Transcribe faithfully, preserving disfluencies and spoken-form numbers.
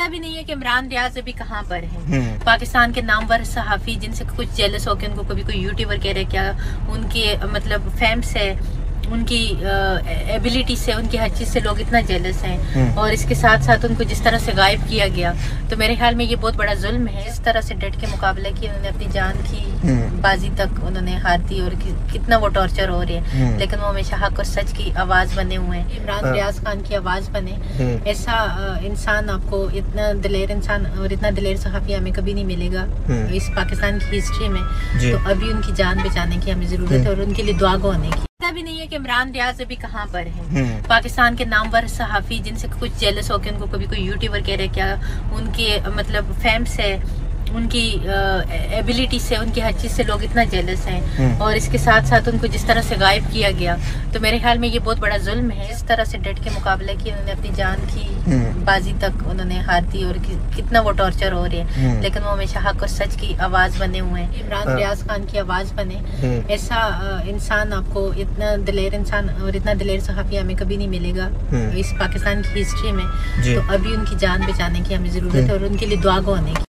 पता भी नहीं है कि इमरान रियाज अभी कहाँ पर है। पाकिस्तान के नामवर सहाफी जिनसे कुछ जेलस होकर उनको कभी कोई यूट्यूबर कह रहे क्या उनके मतलब फैम्स है, उनकी एबिलिटी से, उनकी हर चीज से लोग इतना जेलस हैं और इसके साथ साथ उनको जिस तरह से गायब किया गया तो मेरे ख्याल में ये बहुत बड़ा जुल्म है। इस तरह से डट के मुकाबला किया उन्होंने, अपनी जान की बाजी तक उन्होंने हार दी और कि, कितना वो टॉर्चर हो रहे हैं, लेकिन वो हमेशा हक और सच की आवाज बने हुए हैं। इमरान रियाज खान की आवाज बने, ऐसा इंसान आपको, इतना दिलेर इंसान और इतना दिलेर सहाफी हमें कभी नहीं मिलेगा इस पाकिस्तान की हिस्ट्री में। तो अभी उनकी जान बचाने की हमें जरूरत है और उनके लिए दुआ गो होने की। पता भी नहीं है कि इमरान रियाज अभी कहाँ पर है। पाकिस्तान के नामवर सहाफी जिनसे कुछ जेलस होकर उनको कभी कोई यूट्यूबर कह रहे क्या उनके मतलब फैम्स है, उनकी एबिलिटी से, उनकी हर चीज से लोग इतना जेलस हैं और इसके साथ साथ उनको जिस तरह से गायब किया गया तो मेरे ख्याल में ये बहुत बड़ा जुल्म है। इस तरह से डट के मुकाबला किया उन्होंने, अपनी जान की बाजी तक उन्होंने हार दी और कि, कितना वो टॉर्चर हो रहे हैं, लेकिन वो हमेशा हक और सच की आवाज बने हुए हैं। इमरान रियाज खान की आवाज बने, ऐसा इंसान आपको, इतना दिलेर इंसान और इतना दिलेर सहाफी हमें कभी नहीं मिलेगा इस पाकिस्तान की हिस्ट्री में। तो अभी उनकी जान बचाने की हमें जरूरत है और उनके लिए दुआ गो होने की।